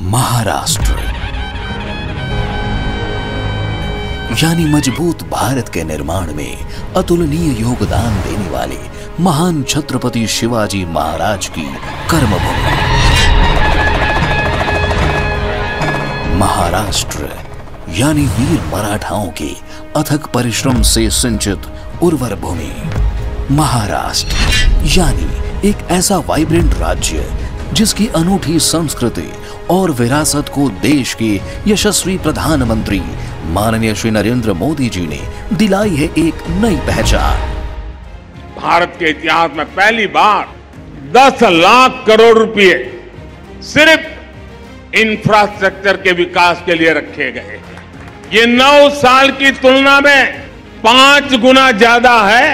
महाराष्ट्र यानी मजबूत भारत के निर्माण में अतुलनीय योगदान देने वाले महान छत्रपति शिवाजी महाराज की कर्मभूमि। महाराष्ट्र यानी वीर मराठाओं के अथक परिश्रम से सिंचित उर्वर भूमि। महाराष्ट्र यानी एक ऐसा वाइब्रेंट राज्य जिसकी अनूठी संस्कृति और विरासत को देश के यशस्वी प्रधानमंत्री माननीय श्री नरेंद्र मोदी जी ने दिलाई है एक नई पहचान। भारत के इतिहास में पहली बार 10 लाख करोड़ रुपए सिर्फ इंफ्रास्ट्रक्चर के विकास के लिए रखे गए। ये 9 साल की तुलना में 5 गुना ज्यादा है।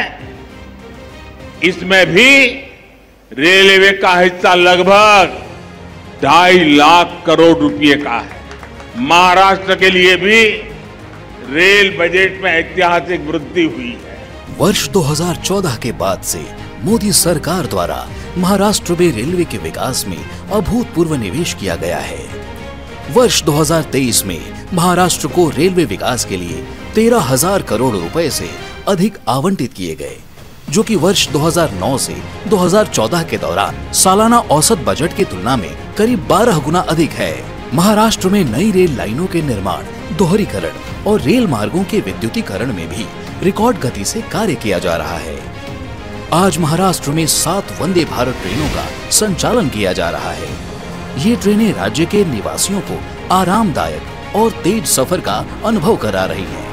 इसमें भी रेलवे का हिस्सा लगभग 2.5 लाख करोड़ रुपए का है। महाराष्ट्र के लिए भी रेल बजट में ऐतिहासिक वृद्धि हुई है। वर्ष 2014 के बाद से मोदी सरकार द्वारा महाराष्ट्र में रेलवे के विकास में अभूतपूर्व निवेश किया गया है। वर्ष 2023 में महाराष्ट्र को रेलवे विकास के लिए 13,000 करोड़ रुपए से अधिक आवंटित किए गए, जो कि वर्ष 2009 से 2014 के दौरान सालाना औसत बजट की तुलना में करीब 12 गुना अधिक है। महाराष्ट्र में नई रेल लाइनों के निर्माण, दोहरीकरण और रेल मार्गों के विद्युतीकरण में भी रिकॉर्ड गति से कार्य किया जा रहा है। आज महाराष्ट्र में 7 वंदे भारत ट्रेनों का संचालन किया जा रहा है। ये ट्रेनें राज्य के निवासियों को आरामदायक और तेज सफर का अनुभव करा रही हैं।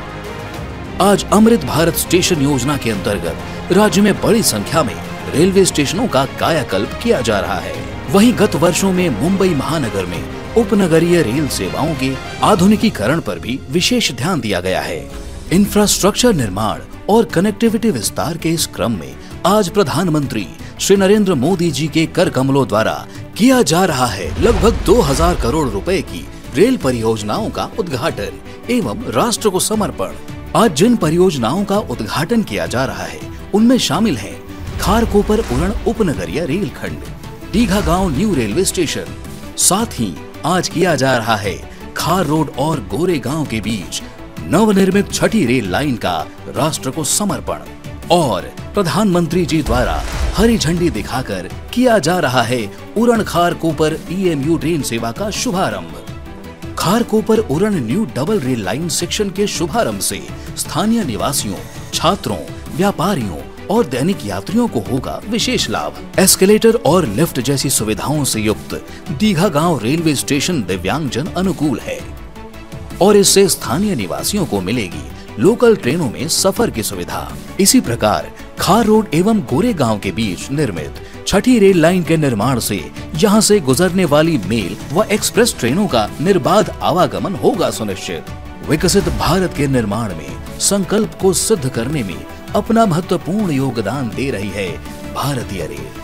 आज अमृत भारत स्टेशन योजना के अंतर्गत राज्य में बड़ी संख्या में रेलवे स्टेशनों का कायाकल्प किया जा रहा है। वहीं गत वर्षों में मुंबई महानगर में उपनगरीय रेल सेवाओं के आधुनिकीकरण पर भी विशेष ध्यान दिया गया है। इंफ्रास्ट्रक्चर निर्माण और कनेक्टिविटी विस्तार के इस क्रम में आज प्रधानमंत्री श्री नरेंद्र मोदी जी के कर कमलों द्वारा किया जा रहा है लगभग 2000 करोड़ रुपए की रेल परियोजनाओं का उद्घाटन एवं राष्ट्र को समर्पण। आज जिन परियोजनाओं का उद्घाटन किया जा रहा है उनमें शामिल हैं खारकोपर उरण उपनगरीय रेल खंड, दीघा गांव न्यू रेलवे स्टेशन। साथ ही आज किया जा रहा है खार रोड और गोरेगांव के बीच नवनिर्मित 6ठी रेल लाइन का राष्ट्र को समर्पण और प्रधानमंत्री जी द्वारा हरी झंडी दिखाकर किया जा रहा है उरण खारकोपर EMU ट्रेन सेवा का शुभारंभ। Kharkopar Uran new double rail line section के शुभारंभ से स्थानीय निवासियों, छात्रों, व्यापारियों और दैनिक यात्रियों को होगा विशेष लाभ। एस्केलेटर और लिफ्ट जैसी सुविधाओं से युक्त दीघा गांव रेलवे स्टेशन दिव्यांगजन अनुकूल है और इससे स्थानीय निवासियों को मिलेगी लोकल ट्रेनों में सफर की सुविधा। इसी प्रकार खार रोड एवं गोरेगांव के बीच निर्मित 6ठी रेल लाइन के निर्माण से यहां से गुजरने वाली मेल व एक्सप्रेस ट्रेनों का निर्बाध आवागमन होगा सुनिश्चित। विकसित भारत के निर्माण में संकल्प को सिद्ध करने में अपना महत्वपूर्ण योगदान दे रही है भारतीय रेल।